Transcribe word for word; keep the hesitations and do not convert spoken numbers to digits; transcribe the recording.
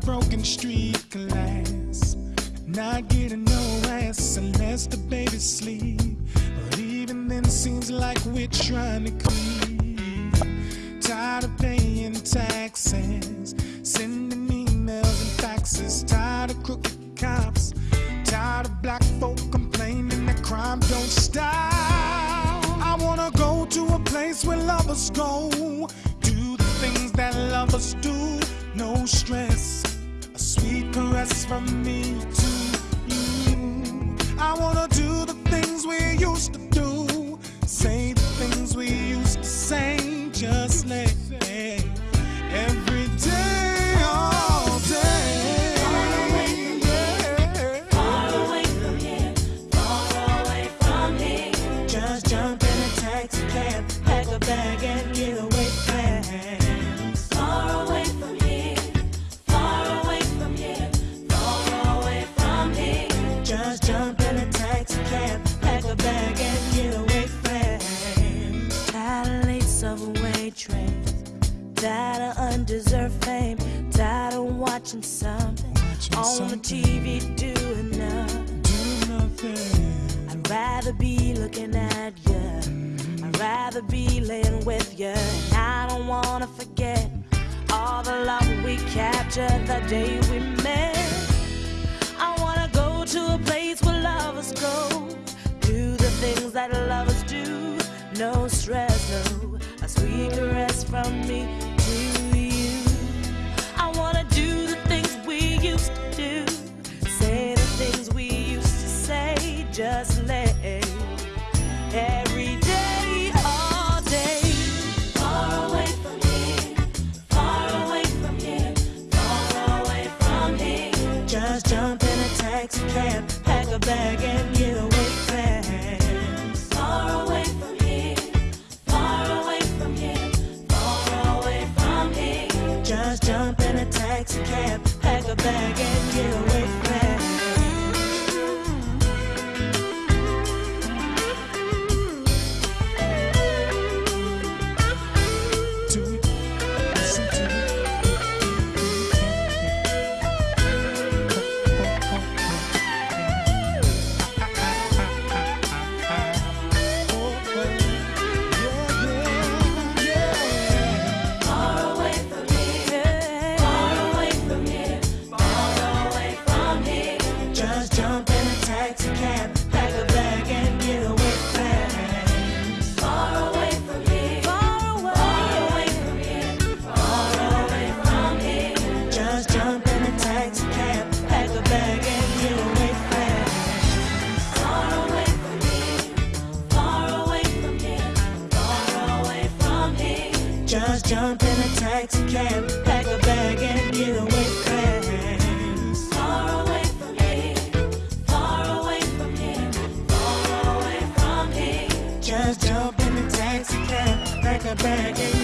broken street glass, not getting no ass unless the baby sleep. But even then seems like we're trying to creep. Tired of paying taxes, sending emails and faxes. Tired of crooked cops, tired of black folk complaining that crime don't stop. I wanna go to a place where lovers go, do the things that lovers do. No stress, a sweet caress from me to you. I wanna do the things we used to do, say the things we used to say, just let me. Every day, all day. Far away from here, far away from here, far away from here. Just jump in a taxi cab, pack a bag and get away fast. Far away from here, far away from here, far away from here. Just jump in a taxi cab, pack a bag and get away fast. Tired of late subway trains, tired of undeserved fame, tired of watching something Watching on something. the T V doing nothing. Do nothing. I'd rather be looking at you, I'd rather be laying with you. And I don't wanna forget all the love we captured the day we met. I wanna go to a place where lovers go, do the things that lovers do. No stress, no, a sweet caress from me to you. I wanna do the things we used to do, say the things we used to say, just let every day, all day. Far away from here, far away from here, far away from here. Just jump in a taxi cab, pack a bag and get away fast. Far away from here, far away from here, far away from here. Just jump in a taxi cab, pack a bag and get away fast. Do it. Listen to it. Far away from here, far away from here, far away from here. Just jump in a taxi cab, pack a bag and get away fast. Far away from here, Far away, far away from here, far away from here. just jump in a taxi cab, pack a bag and get away fast. Far away from here, far away from here, far away from here. Just jump in a taxi cab, pack a bag and get away fast. Far away from here, far away from here, far away from here. Just jump in a taxi cab, pack a bag and